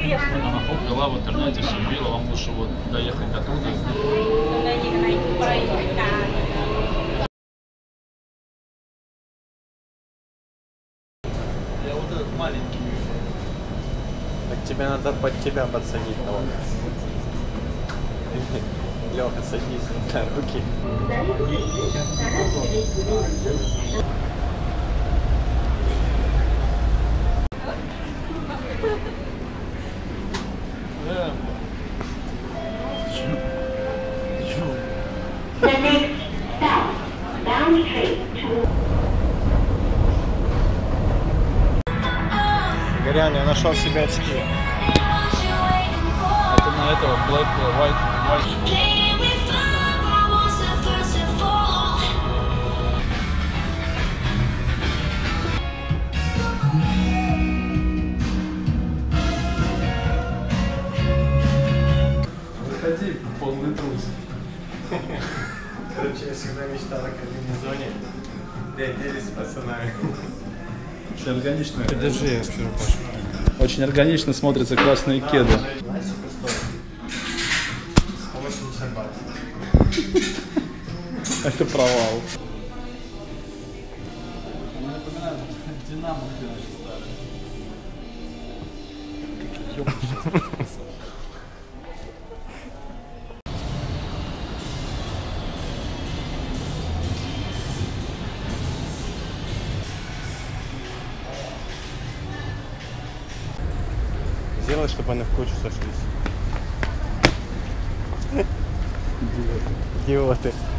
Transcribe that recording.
Она хоп, вела в интернете, все убила, вам лучше вот доехать до туда. Я вот этот маленький. Так тебе надо под тебя подсадить того. Леха, садись на руки. Горян, я нашел себе очки. Это на этого Black, White. Выходи, полный трус. Короче, я всегда мечтал о комбинезоне. Делись с пацанами. Очень органично. Подержи, я все пошел. Очень органично смотрятся красные кеды. Это провал. Мне напоминает Динамо, где наши старые. Сделай, чтобы они в кучу сошлись. Идиоты.